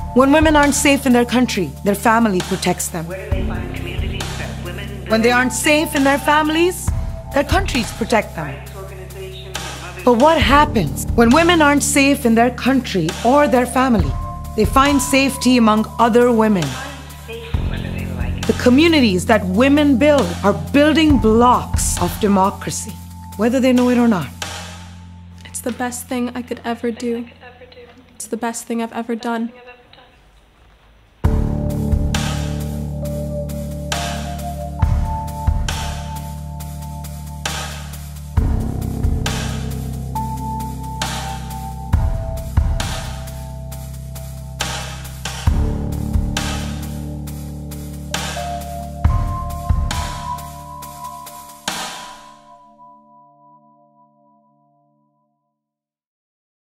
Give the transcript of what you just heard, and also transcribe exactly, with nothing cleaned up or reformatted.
When women aren't safe in their country, their family protects them. Where do they find communities that women When they aren't safe in their families, their countries protect them. rights organizations and others? But what happens when women aren't safe in their country or their family? They find safety among other women. Safe whether they like it. The communities that women build are building blocks of democracy, whether they know it or not. It's the best thing I could ever do. It's the best thing I've ever done.